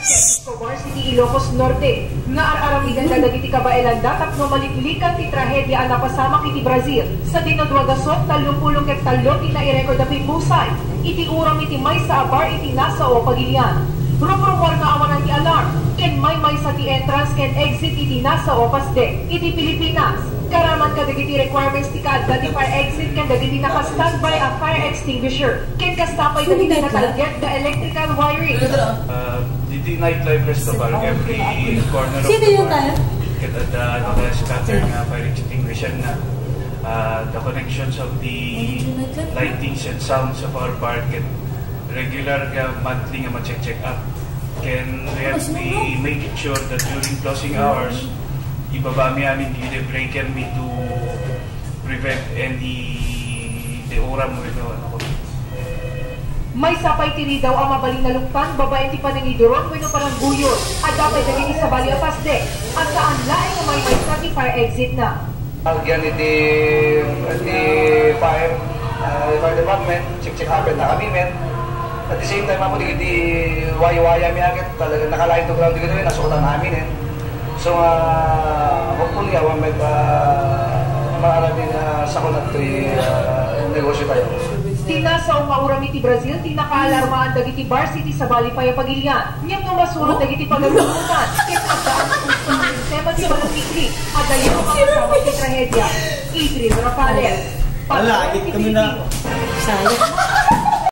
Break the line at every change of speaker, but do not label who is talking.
City Ilocos Norte, nga araramigan na dagiti kabailan dapat no maliklikan ti trahedya na pasama kiti Brazil. Sa dinodwagasot, 30 hektalo tinairecord na pibusay. Iti uram iti may sa abar iti nasa o pagilian. Rumruwar nga awanan ti alarm, ken may sa ti entrance ken exit iti nasa o pasde. Iti Pilipinas, karaman ka dagiti requirements ti kaadda ti fire exit ken dagiti naka-standby a fire extinguisher. Ken kastapay dagiti natalget the electrical wiring.
Dito nightlife festival, every corner of the park, kita naka-scatter nga fire extinguisher na the connections of the lightings and sounds of our park and regular monthly nga ma-check up. Can we have to make it sure that during closing hours, ibabami amin the breaker to prevent any deoram mo ito.
May sapay tiri daw ang mabaling na luktan, babae ti panangiduron, wino parang guyon, at dapat naging sa bali apasde, at saan laing na may sa ti fire exit na.
Again, iti fire department, check happen na kami, men. At the same time, ako di waya-waya mi agad, talagang nakalain to ground dito, nasukutan namin, eh. So, hopefully, awan may maarami na sakunat to negosyo tayo.
Tinasa o mauram iti Brazil, tinakaalarmaan dagiti bar city sa Balipaya Pagilian. Ngayong numasurot dagiti pagagulutan, kaya pagdaan ng gusto ng sistema di palapikli, at dayo ang kasama ti trahedya. Adriel Rapales.
Wala, kami na.
Sayang.